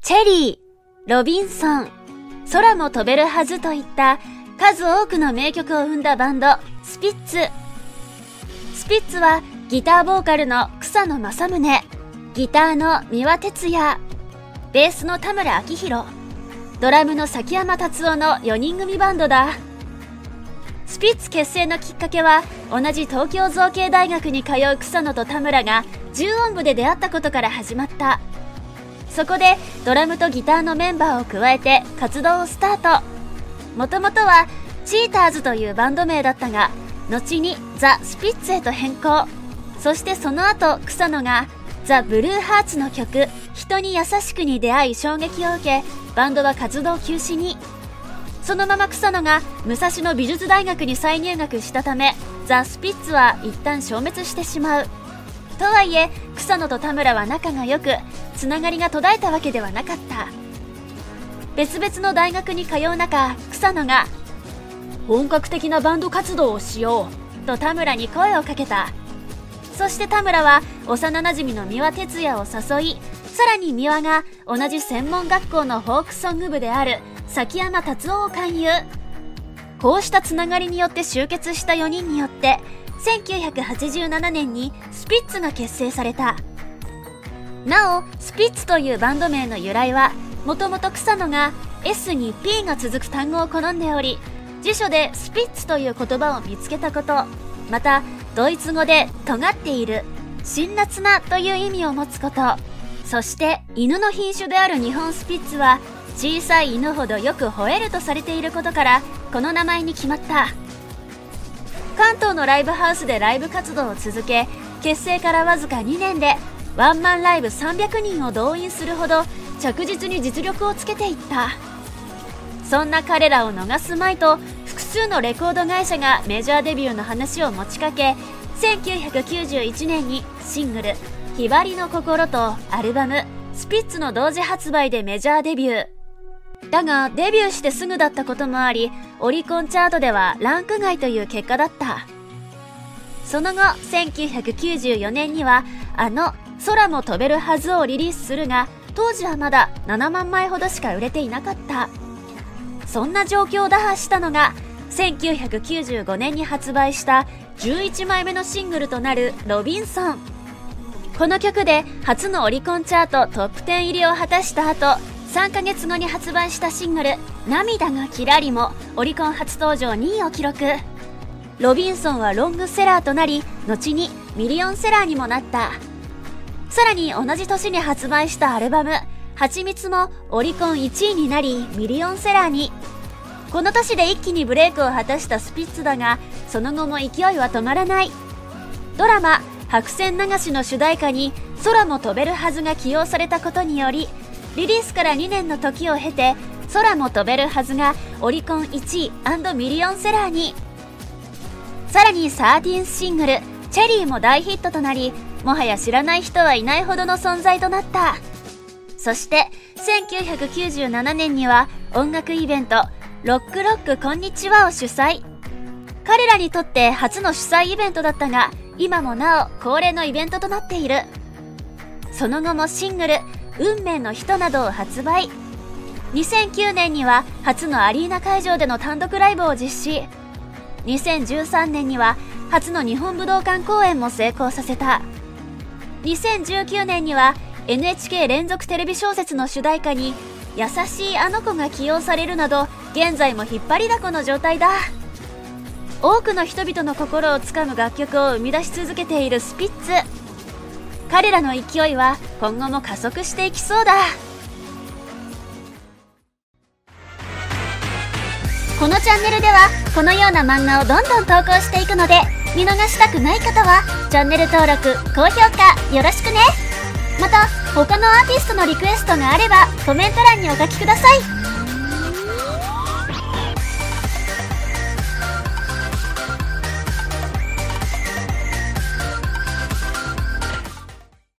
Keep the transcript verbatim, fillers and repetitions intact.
チェリー、ロビンソン、空も飛べるはずといった数多くの名曲を生んだバンド、スピッツ。スピッツはギターボーカルの草野正宗、ギターの三輪哲也、ベースの田村明宏、ドラムの崎山達夫のよにん組バンドだ。スピッツ結成のきっかけは、同じ東京造形大学に通う草野と田村が重音部で出会ったことから始まった。そこでドラムとギターのメンバーを加えて活動をスタート。もともとはチーターズというバンド名だったが、後にザ・スピッツへと変更。そしてその後、草野がザ・ブルーハーツの曲「人に優しく」に出会い衝撃を受け、バンドは活動休止に。そのまま草野が武蔵野美術大学に再入学したため、ザ・スピッツは一旦消滅してしまう。とはいえ草野と田村は仲が良く、つながりが途絶えたわけではなかった。別々の大学に通う中、草野が本格的なバンド活動をしようと田村に声をかけた。そして田村は幼なじみの三輪哲也を誘い、さらに三輪が同じ専門学校のフォークソング部である崎山達夫を勧誘。こうしたつながりによって集結したよにんによってせんきゅうひゃくはちじゅうななねんにスピッツが結成された。なおスピッツというバンド名の由来は、もともと草野が S に P が続く単語を好んでおり、辞書でスピッツという言葉を見つけたこと、またドイツ語で尖っている、辛辣なという意味を持つこと、そして犬の品種である日本スピッツは小さい犬ほどよく吠えるとされていることからこの名前に決まった。関東のライブハウスでライブ活動を続け、結成からわずかにねんでワンマンライブさんびゃくにんを動員するほど着実に実力をつけていった。そんな彼らを逃すまいと、複数のレコード会社がメジャーデビューの話を持ちかけ、せんきゅうひゃくきゅうじゅういちねんにシングル「ひばりの心」とアルバム「スピッツ」の同時発売でメジャーデビュー。だがデビューしてすぐだったこともあり、オリコンチャートではランク外という結果だった。その後せんきゅうひゃくきゅうじゅうよねんにはあの「空も飛べるはず」をリリースするが、当時はまだななまんまいほどしか売れていなかった。そんな状況を打破したのがせんきゅうひゃくきゅうじゅうごねんに発売したじゅういちまいめのシングルとなる「ロビンソン」。この曲で初のオリコンチャートトップじゅう入りを果たした後、さんかげつごに発売したシングル「涙がキラリ」もオリコン初登場にいを記録。ロビンソンはロングセラーとなり、後にミリオンセラーにもなった。さらに同じ年に発売したアルバム「はちみつ」もオリコンいちいになりミリオンセラーに。この年で一気にブレイクを果たしたスピッツだが、その後も勢いは止まらない。ドラマ「白線流し」の主題歌に「空も飛べるはず」が起用されたことにより、リリースからにねんの時を経て「空も飛べるはず」がオリコンいちい&ミリオンセラーに。さらにサーティーンシングル「チェリー」も大ヒットとなり、もはや知らない人はいないほどの存在となった。そしてせんきゅうひゃくきゅうじゅうななねんには音楽イベント「ロックロックこんにちは」を主催。彼らにとって初の主催イベントだったが、今もなお恒例のイベントとなっている。その後もシングル「運命の人」などを発売。にせんきゅうねんには初のアリーナ会場での単独ライブを実施。にせんじゅうさんねんには初の日本武道館公演も成功させた。にせんじゅうきゅうねんには エヌエイチケー 連続テレビ小説の主題歌に「優しいあの子」が起用されるなど、現在も引っ張りだこの状態だ。多くの人々の心をつかむ楽曲を生み出し続けているスピッツ。彼らの勢いは今後も加速していきそうだ。このチャンネルではこのような漫画をどんどん投稿していくので、見逃したくない方はチャンネル登録・高評価よろしくね。また他のアーティストのリクエストがあればコメント欄にお書きください。